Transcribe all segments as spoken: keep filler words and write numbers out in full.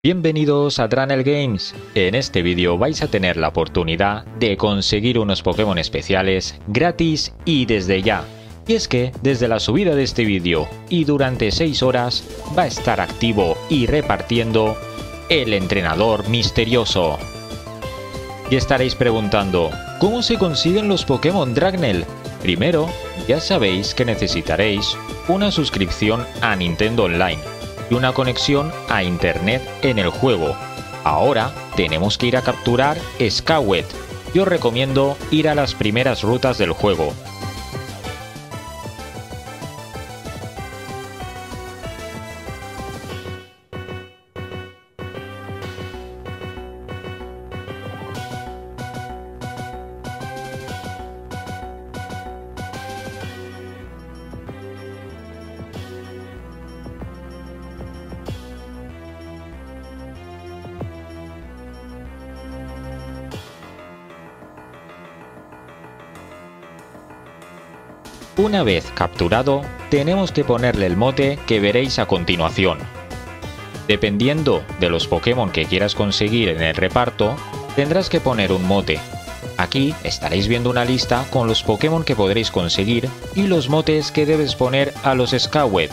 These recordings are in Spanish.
Bienvenidos a Draenel Games. En este vídeo vais a tener la oportunidad de conseguir unos Pokémon especiales gratis y desde ya. Y es que desde la subida de este vídeo y durante seis horas va a estar activo y repartiendo el entrenador misterioso. Y estaréis preguntando, ¿cómo se consiguen los Pokémon Draenel? Primero, ya sabéis que necesitaréis una suscripción a Nintendo Online y una conexión a internet en el juego. Ahora tenemos que ir a capturar Skawet. Yo os recomiendo ir a las primeras rutas del juego. Una vez capturado, tenemos que ponerle el mote que veréis a continuación. Dependiendo de los Pokémon que quieras conseguir en el reparto, tendrás que poner un mote. Aquí estaréis viendo una lista con los Pokémon que podréis conseguir y los motes que debes poner a los Skawet.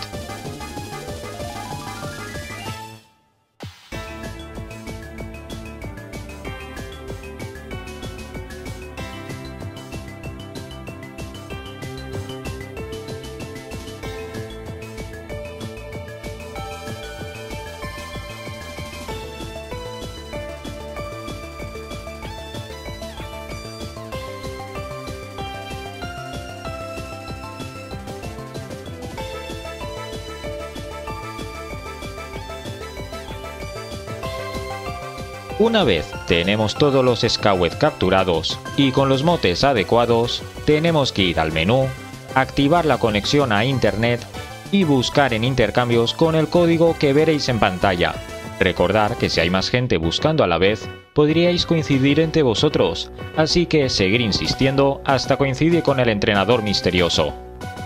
Una vez tenemos todos los Skawet capturados y con los motes adecuados, tenemos que ir al menú, activar la conexión a internet y buscar en intercambios con el código que veréis en pantalla. Recordad que si hay más gente buscando a la vez, podríais coincidir entre vosotros, así que seguir insistiendo hasta coincidir con el entrenador misterioso.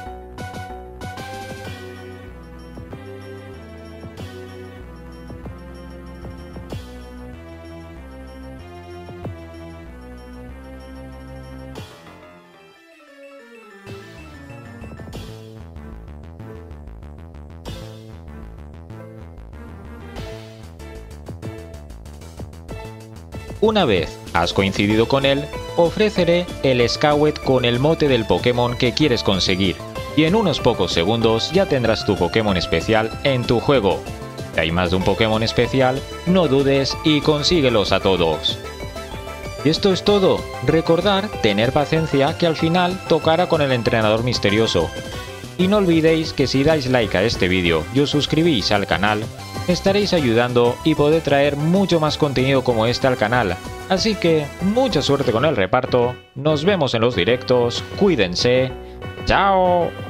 Una vez has coincidido con él, ofreceré el Skawet con el mote del Pokémon que quieres conseguir, y en unos pocos segundos ya tendrás tu Pokémon especial en tu juego. Si hay más de un Pokémon especial, no dudes y consíguelos a todos. Y esto es todo. Recordar tener paciencia que al final tocará con el entrenador misterioso. Y no olvidéis que si dais like a este vídeo y os suscribís al canal, me estaréis ayudando y podré traer mucho más contenido como este al canal. Así que mucha suerte con el reparto, nos vemos en los directos, cuídense, ¡chao!